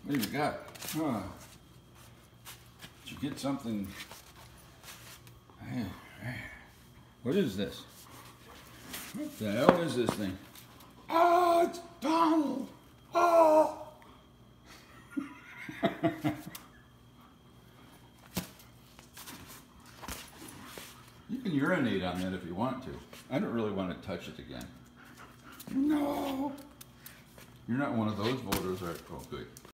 What do you got? Huh. Did you get something? What is this? What the hell is this thing? Oh, it's Donald! Oh! You can urinate on that if you want to. I don't really want to touch it again. No! You're not one of those voters, right? Oh, good.